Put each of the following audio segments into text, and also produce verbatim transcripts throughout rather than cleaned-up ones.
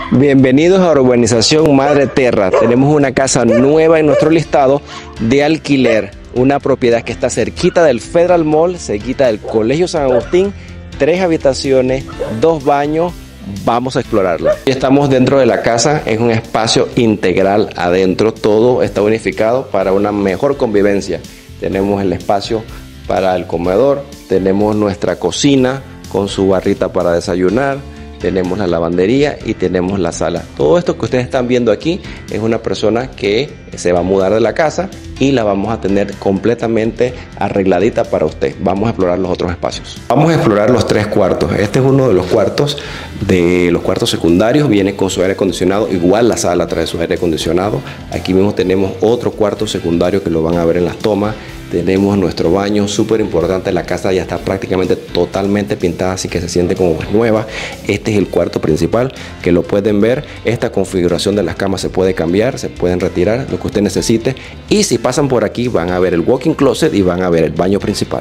Bienvenidos a Urbanización Madre Terra. Tenemos una casa nueva en nuestro listado de alquiler. Una propiedad que está cerquita del Federal Mall, cerquita del Colegio San Agustín. Tres habitaciones, dos baños. Vamos a explorarla. Estamos dentro de la casa, es un espacio integral adentro. Todo está unificado para una mejor convivencia. Tenemos el espacio para el comedor, tenemos nuestra cocina con su barrita para desayunar, tenemos la lavandería y tenemos la sala. Todo esto que ustedes están viendo aquí es una persona que se va a mudar de la casa y la vamos a tener completamente arregladita para usted. Vamos a explorar los otros espacios. Vamos a explorar los tres cuartos. Este es uno de los cuartos de los cuartos secundarios. Viene con su aire acondicionado. Igual la sala trae su aire acondicionado. Aquí mismo tenemos otro cuarto secundario que lo van a ver en las tomas. Tenemos nuestro baño, súper importante. La casa ya está prácticamente totalmente pintada, así que se siente como nueva. Este es el cuarto principal, que lo pueden ver. Esta configuración de las camas se puede cambiar, se pueden retirar, lo que usted necesite. Y si pasan por aquí van a ver el walk-in closet y van a ver el baño principal.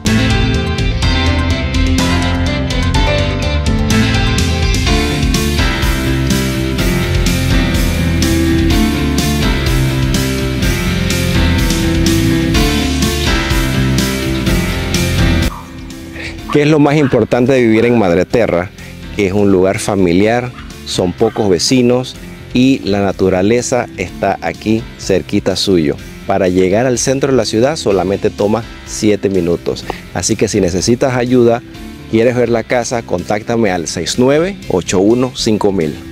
¿Qué es lo más importante de vivir en Madre Terra? Que es un lugar familiar, son pocos vecinos y la naturaleza está aquí cerquita suyo. Para llegar al centro de la ciudad solamente toma siete minutos. Así que si necesitas ayuda, quieres ver la casa, contáctame al seis nueve ocho uno cinco mil.